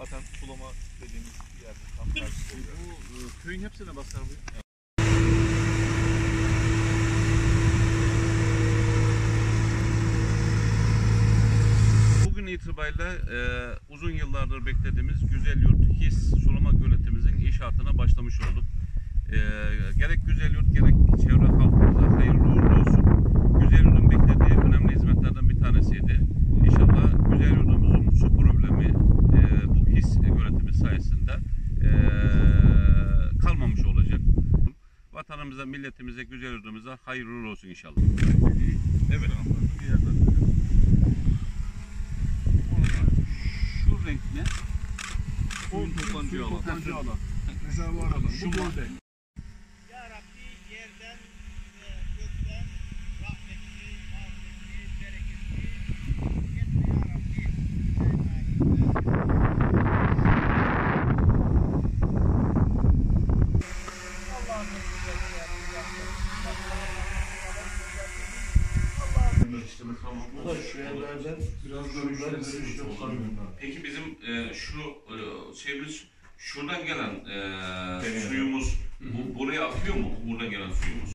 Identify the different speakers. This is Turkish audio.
Speaker 1: Zaten sulama dediğimiz yerde tam karşısı oluyor.
Speaker 2: Bu köyün hepsine basar bu. Bugün itibariyle uzun yıllardır beklediğimiz Güzelyurt HİS sulama göletimizin inşaatına başlamış olduk. Gerek Güzelyurt gerek çevre halkımıza hayırlı uğurlu olsun. Güzelyurt'un beklediği önemli hizmetlerden bir tanesiydi. İnşallah Güzelyurt'umuzun su problemi bu HİS göletimi sayesinde kalmamış olacak. Vatanımıza, milletimize, Güzelyurt'umuza hayırlı uğurlu olsun inşallah. Evet. Şu renk ne?
Speaker 1: Suyun toplancı alan. Rezervuar alanı. Bu gölde.
Speaker 3: Ya Rabbi yerden ve gökten rahmetini, mağfiretini, bereketini getir ya Rabbi.
Speaker 1: Şu yerlerden biraz da
Speaker 2: Peki bizim şu şeyimiz şuradan gelen suyumuz buraya akıyor mu? Buradan gelen suyumuz.